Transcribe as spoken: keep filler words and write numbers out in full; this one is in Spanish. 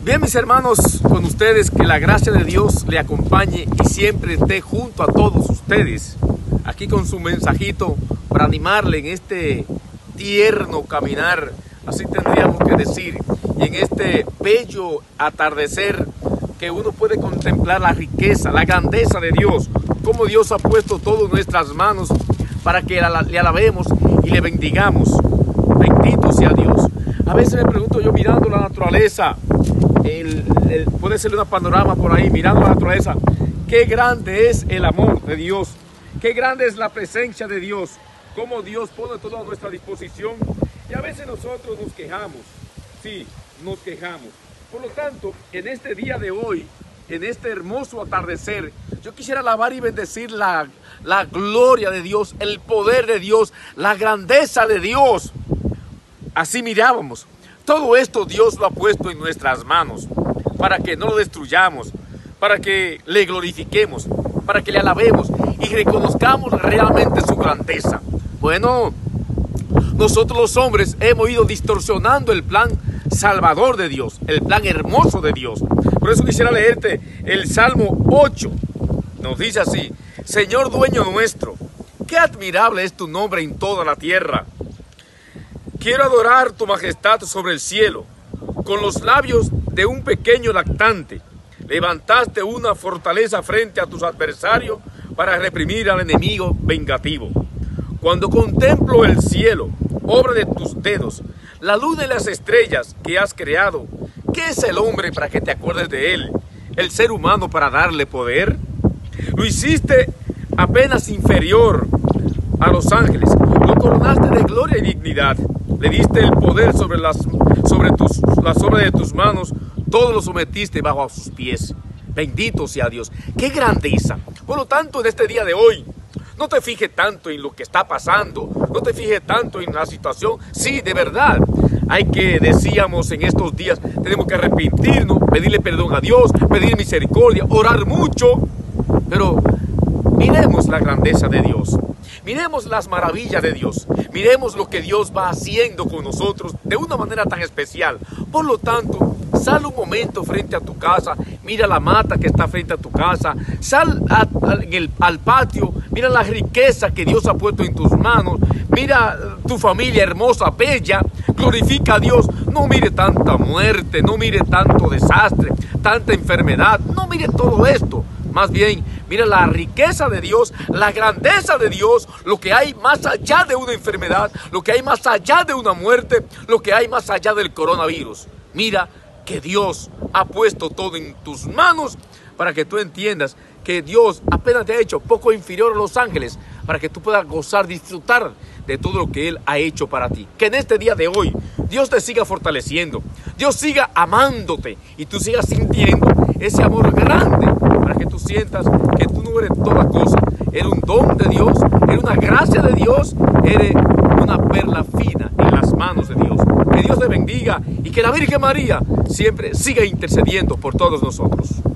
Bien, mis hermanos, con ustedes, que la gracia de Dios le acompañe y siempre esté junto a todos ustedes, aquí con su mensajito para animarle en este tierno caminar, así tendríamos que decir, y en este bello atardecer que uno puede contemplar la riqueza, la grandeza de Dios, cómo Dios ha puesto todo en nuestras manos para que le alabemos y le bendigamos. Bendito sea Dios. A veces me pregunto yo, mirando la naturaleza, el, el, puede ser un panorama por ahí, mirando la naturaleza, qué grande es el amor de Dios, qué grande es la presencia de Dios, cómo Dios pone todo a nuestra disposición. Y a veces nosotros nos quejamos, sí, nos quejamos. Por lo tanto, en este día de hoy, en este hermoso atardecer, yo quisiera alabar y bendecir la, la gloria de Dios, el poder de Dios, la grandeza de Dios. Así mirábamos. Todo esto Dios lo ha puesto en nuestras manos para que no lo destruyamos, para que le glorifiquemos, para que le alabemos y reconozcamos realmente su grandeza. Bueno, nosotros los hombres hemos ido distorsionando el plan salvador de Dios, el plan hermoso de Dios. Por eso quisiera leerte el Salmo ocho. Nos dice así: Señor dueño nuestro, qué admirable es tu nombre en toda la tierra. Quiero adorar tu majestad sobre el cielo. Con los labios de un pequeño lactante, levantaste una fortaleza frente a tus adversarios para reprimir al enemigo vengativo. Cuando contemplo el cielo, obra de tus dedos, la luna y las estrellas que has creado, ¿qué es el hombre para que te acuerdes de él? ¿El ser humano para darle poder? Lo hiciste apenas inferior a los ángeles, lo coronaste de gloria y dignidad. Le diste el poder sobre las, sobre tus, las obras de tus manos, todo lo sometiste bajo sus pies. Bendito sea Dios. ¡Qué grandeza! Por lo tanto, en este día de hoy, no te fijes tanto en lo que está pasando, no te fijes tanto en la situación. Sí, de verdad, hay que, decíamos en estos días, tenemos que arrepentirnos, pedirle perdón a Dios, pedir misericordia, orar mucho, pero miremos la grandeza de Dios. Miremos las maravillas de Dios, miremos lo que Dios va haciendo con nosotros de una manera tan especial. Por lo tanto, sal un momento frente a tu casa, mira la mata que está frente a tu casa, sal a, a, en el, al patio, mira la riqueza que Dios ha puesto en tus manos, mira tu familia hermosa, bella, glorifica a Dios. No mire tanta muerte, no mire tanto desastre, tanta enfermedad, no mire todo esto. Más bien, mira la riqueza de Dios, la grandeza de Dios, lo que hay más allá de una enfermedad, lo que hay más allá de una muerte, lo que hay más allá del coronavirus. Mira que Dios ha puesto todo en tus manos para que tú entiendas que Dios apenas te ha hecho poco inferior a los ángeles, para que tú puedas gozar, disfrutar de todo lo que Él ha hecho para ti. Que en este día de hoy Dios te siga fortaleciendo, Dios siga amándote y tú sigas sintiendo ese amor grande, para que tú sientas que tú no eres toda cosa, eres un don de Dios, eres una gracia de Dios, eres una perla fina en las manos de Dios. Que Dios te bendiga y que la Virgen María siempre siga intercediendo por todos nosotros.